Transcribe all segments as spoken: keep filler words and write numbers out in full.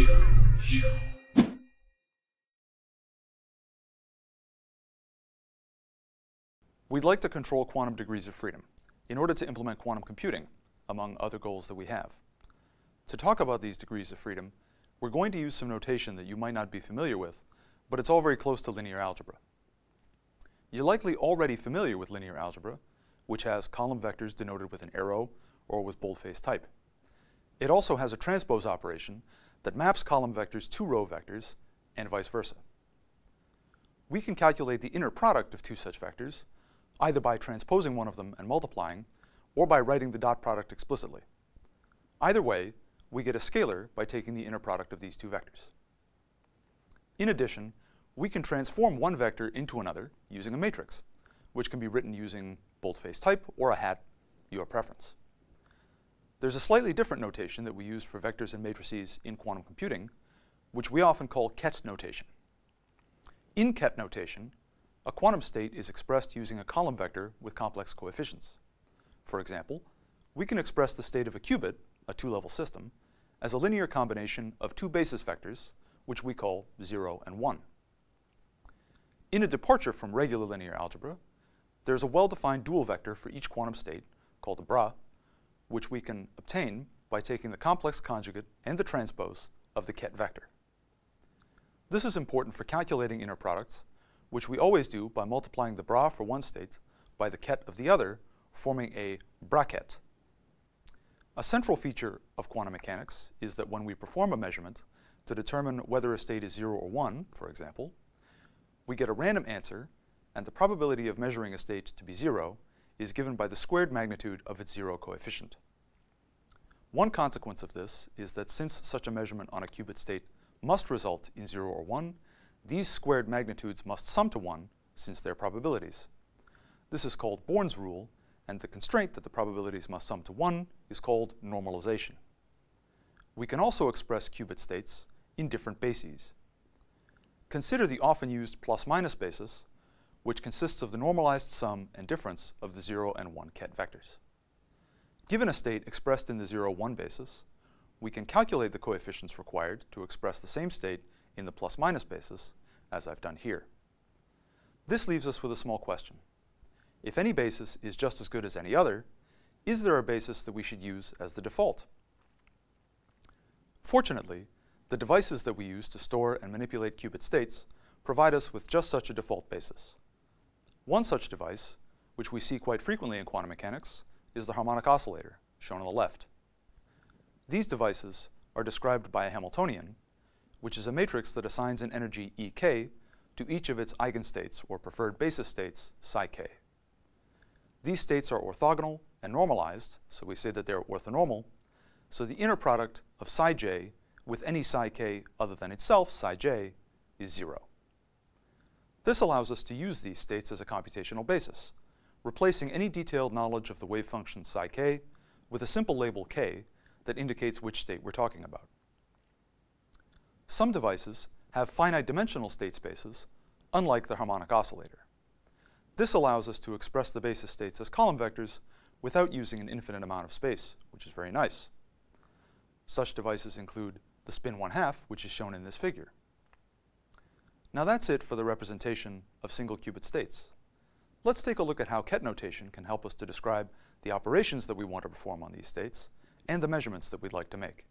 We'd like to control quantum degrees of freedom in order to implement quantum computing, among other goals that we have. To talk about these degrees of freedom, we're going to use some notation that you might not be familiar with, but it's all very close to linear algebra. You're likely already familiar with linear algebra, which has column vectors denoted with an arrow or with boldface type. It also has a transpose operation that maps column vectors to row vectors and vice versa. We can calculate the inner product of two such vectors either by transposing one of them and multiplying, or by writing the dot product explicitly. Either way, we get a scalar by taking the inner product of these two vectors. In addition, we can transform one vector into another using a matrix, which can be written using boldface type or a hat, your preference. There's a slightly different notation that we use for vectors and matrices in quantum computing, which we often call ket notation. In ket notation, a quantum state is expressed using a column vector with complex coefficients. For example, we can express the state of a qubit, a two-level system, as a linear combination of two basis vectors, which we call zero and one. In a departure from regular linear algebra, there's a well-defined dual vector for each quantum state, called a bra, which we can obtain by taking the complex conjugate and the transpose of the ket vector. This is important for calculating inner products, which we always do by multiplying the bra for one state by the ket of the other, forming a bracket. A central feature of quantum mechanics is that when we perform a measurement to determine whether a state is zero or one, for example, we get a random answer, and the probability of measuring a state to be zero is given by the squared magnitude of its zero coefficient. One consequence of this is that since such a measurement on a qubit state must result in zero or one, these squared magnitudes must sum to one since they're probabilities. This is called Born's rule, and the constraint that the probabilities must sum to one is called normalization. We can also express qubit states in different bases. Consider the often used plus-minus basis, which consists of the normalized sum and difference of the zero and one ket vectors. Given a state expressed in the zero one basis, we can calculate the coefficients required to express the same state in the plus-minus basis, as I've done here. This leaves us with a small question. If any basis is just as good as any other, is there a basis that we should use as the default? Fortunately, the devices that we use to store and manipulate qubit states provide us with just such a default basis. One such device, which we see quite frequently in quantum mechanics, is the harmonic oscillator, shown on the left. These devices are described by a Hamiltonian, which is a matrix that assigns an energy E k to each of its eigenstates, or preferred basis states, psi k. These states are orthogonal and normalized, so we say that they're orthonormal, so the inner product of psi j with any psi k other than itself, psi j, is zero. This allows us to use these states as a computational basis, replacing any detailed knowledge of the wave function psi k with a simple label k that indicates which state we're talking about. Some devices have finite dimensional state spaces, unlike the harmonic oscillator. This allows us to express the basis states as column vectors without using an infinite amount of space, which is very nice. Such devices include the spin one half, which is shown in this figure. Now that's it for the representation of single qubit states. Let's take a look at how ket notation can help us to describe the operations that we want to perform on these states and the measurements that we'd like to make.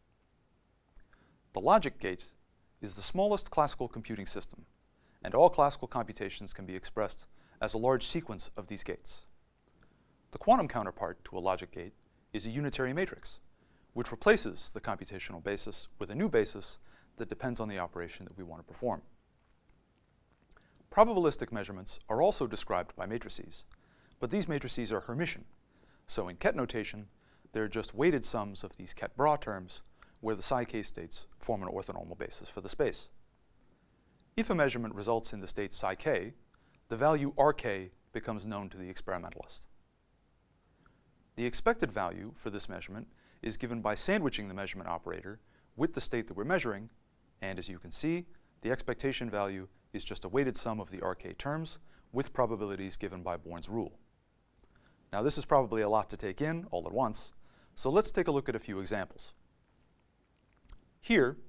The logic gate is the smallest classical computing system, and all classical computations can be expressed as a large sequence of these gates. The quantum counterpart to a logic gate is a unitary matrix, which replaces the computational basis with a new basis that depends on the operation that we want to perform. Probabilistic measurements are also described by matrices, but these matrices are Hermitian, so in ket notation, they're just weighted sums of these ket bra terms where the psi k states form an orthonormal basis for the space. If a measurement results in the state psi k, the value R k becomes known to the experimentalist. The expected value for this measurement is given by sandwiching the measurement operator with the state that we're measuring, and as you can see, the expectation value is just a weighted sum of the R k terms with probabilities given by Born's rule. Now this is probably a lot to take in all at once, so let's take a look at a few examples. Here,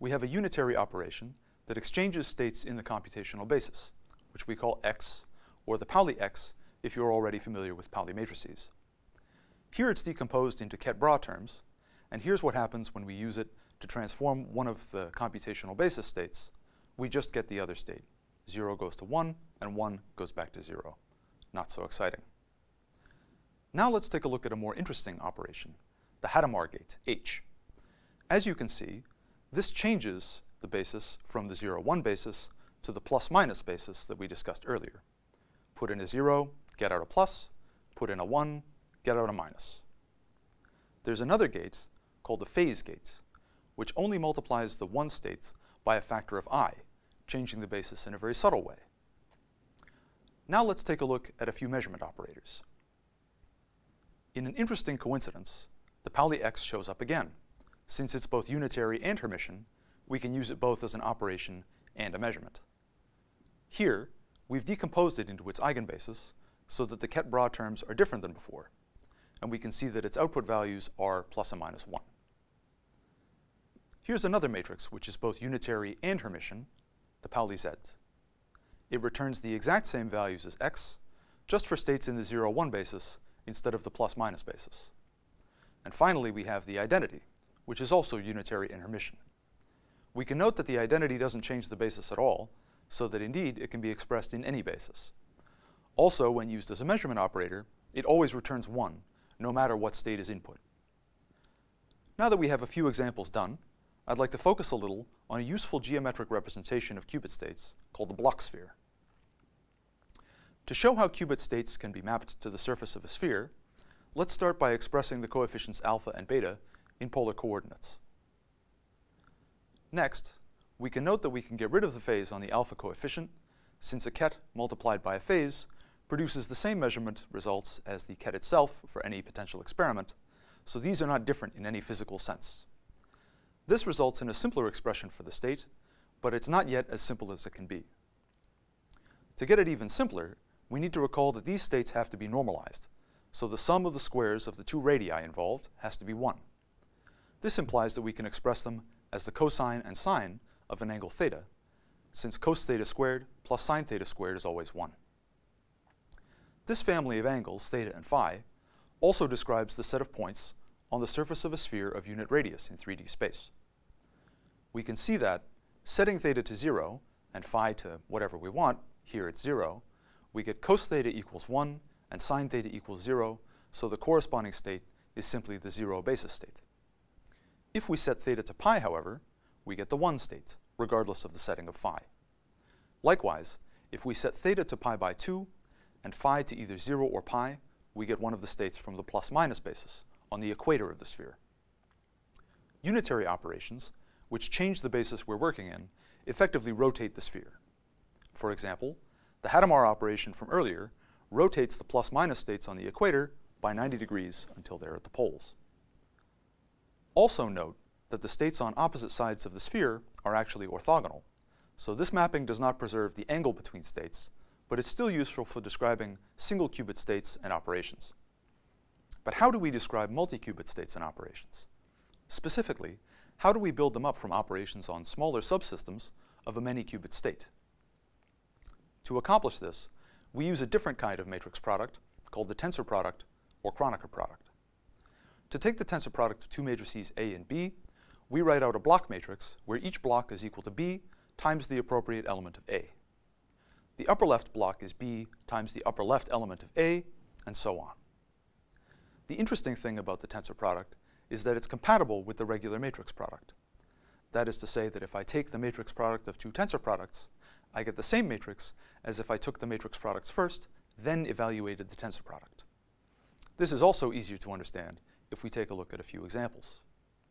we have a unitary operation that exchanges states in the computational basis, which we call X, or the Pauli X if you're already familiar with Pauli matrices. Here it's decomposed into Ket-Bra terms, and here's what happens when we use it to transform one of the computational basis states. We just get the other state. zero goes to one, and one goes back to zero. Not so exciting. Now let's take a look at a more interesting operation, the Hadamard gate, H. As you can see, this changes the basis from the zero one basis to the plus-minus basis that we discussed earlier. Put in a zero, get out a plus. Put in a one, get out a minus. There's another gate called the phase gate, which only multiplies the one state by a factor of I, changing the basis in a very subtle way. Now let's take a look at a few measurement operators. In an interesting coincidence, the Pauli X shows up again. Since it's both unitary and Hermitian, we can use it both as an operation and a measurement. Here, we've decomposed it into its eigenbasis so that the Ket-Bra terms are different than before, and we can see that its output values are plus and minus one. Here's another matrix which is both unitary and Hermitian, the Pauli Z. It returns the exact same values as X, just for states in the zero one basis instead of the plus-minus basis. And finally, we have the identity, which is also unitary and Hermitian. We can note that the identity doesn't change the basis at all, so that indeed it can be expressed in any basis. Also, when used as a measurement operator, it always returns one, no matter what state is input. Now that we have a few examples done, I'd like to focus a little on a useful geometric representation of qubit states called the Bloch sphere. To show how qubit states can be mapped to the surface of a sphere, let's start by expressing the coefficients alpha and beta in polar coordinates. Next, we can note that we can get rid of the phase on the alpha coefficient, since a ket multiplied by a phase produces the same measurement results as the ket itself for any potential experiment, so these are not different in any physical sense. This results in a simpler expression for the state, but it's not yet as simple as it can be. To get it even simpler, we need to recall that these states have to be normalized, so the sum of the squares of the two radii involved has to be one. This implies that we can express them as the cosine and sine of an angle theta, since cos theta squared plus sine theta squared is always one. This family of angles, theta and phi, also describes the set of points on the surface of a sphere of unit radius in three D space. We can see that, setting theta to zero and phi to whatever we want, here it's zero, we get cos theta equals one and sine theta equals zero, so the corresponding state is simply the zero basis state. If we set theta to pi, however, we get the one state, regardless of the setting of phi. Likewise, if we set theta to pi by two and phi to either zero or pi, we get one of the states from the plus-minus basis on the equator of the sphere. Unitary operations, which change the basis we're working in, effectively rotate the sphere. For example, the Hadamard operation from earlier rotates the plus-minus states on the equator by ninety degrees until they're at the poles. Also note that the states on opposite sides of the sphere are actually orthogonal, so this mapping does not preserve the angle between states, but it's still useful for describing single qubit states and operations. But how do we describe multi-qubit states and operations? Specifically, how do we build them up from operations on smaller subsystems of a many-qubit state? To accomplish this, we use a different kind of matrix product called the tensor product or Kronecker product. To take the tensor product of two matrices A and B, we write out a block matrix where each block is equal to B times the appropriate element of A. The upper left block is B times the upper left element of A, and so on. The interesting thing about the tensor product is that it's compatible with the regular matrix product. That is to say that if I take the matrix product of two tensor products, I get the same matrix as if I took the matrix products first, then evaluated the tensor product. This is also easier to understand if we take a look at a few examples.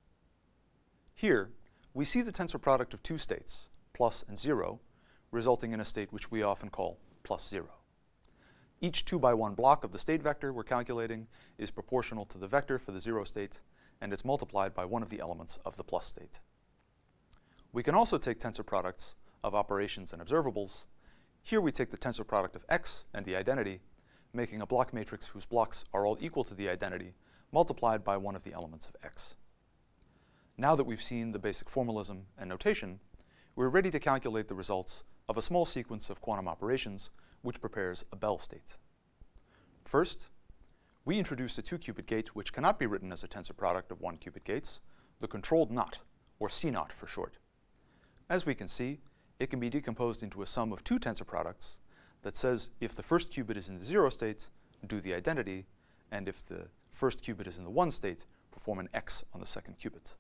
Here, we see the tensor product of two states, plus and zero, resulting in a state which we often call plus zero. Each two by one block of the state vector we're calculating is proportional to the vector for the zero state, and it's multiplied by one of the elements of the plus state. We can also take tensor products of operations and observables. Here we take the tensor product of X and the identity, making a block matrix whose blocks are all equal to the identity, multiplied by one of the elements of X. Now that we've seen the basic formalism and notation, we're ready to calculate the results of a small sequence of quantum operations which prepares a Bell state. First, we introduce a two-qubit gate which cannot be written as a tensor product of one-qubit gates, the controlled knot, or C naught for short. As we can see, it can be decomposed into a sum of two tensor products that says if the first qubit is in the zero state, do the identity, and if the first qubit is in the one state, perform an X on the second qubit.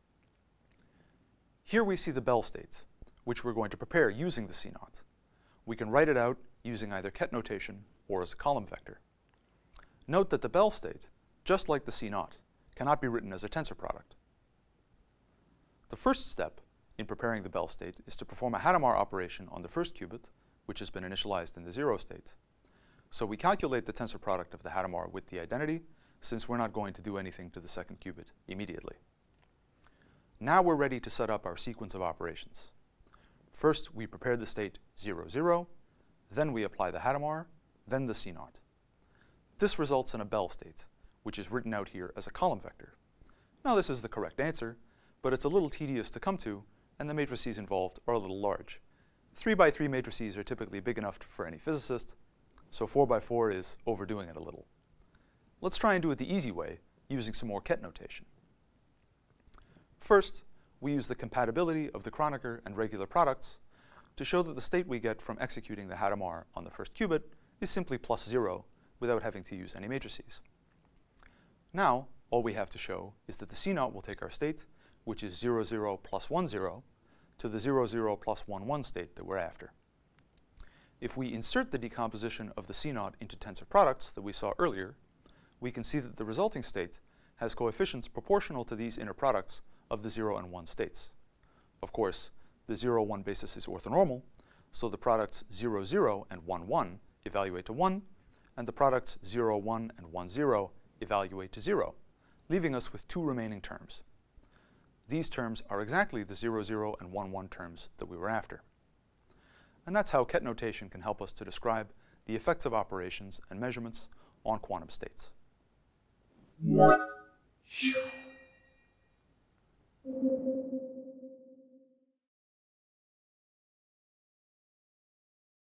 Here we see the Bell state, which we're going to prepare using the C naught. We can write it out using either ket notation or as a column vector. Note that the Bell state, just like the C naught, cannot be written as a tensor product. The first step in preparing the Bell state is to perform a Hadamard operation on the first qubit, which has been initialized in the zero state. So we calculate the tensor product of the Hadamard with the identity, since we're not going to do anything to the second qubit immediately. Now we're ready to set up our sequence of operations. First, we prepare the state zero, zero, then we apply the Hadamard, then the C naught. This results in a Bell state, which is written out here as a column vector. Now this is the correct answer, but it's a little tedious to come to, and the matrices involved are a little large. three by three matrices are typically big enough for any physicist, so four by four is overdoing it a little. Let's try and do it the easy way, using some more ket notation. First, we use the compatibility of the Kronecker and regular products to show that the state we get from executing the Hadamard on the first qubit is simply plus zero without having to use any matrices. Now, all we have to show is that the C naught will take our state, which is zero, zero plus one, zero, to the zero, zero plus one, one state that we're after. If we insert the decomposition of the C naught into tensor products that we saw earlier, we can see that the resulting state has coefficients proportional to these inner products of the zero and one states. Of course, the zero, one basis is orthonormal, so the products zero, zero and one, one evaluate to one, and the products zero, one and one, zero evaluate to zero, leaving us with two remaining terms. These terms are exactly the zero, zero and one, one terms that we were after. And that's how ket notation can help us to describe the effects of operations and measurements on quantum states. What?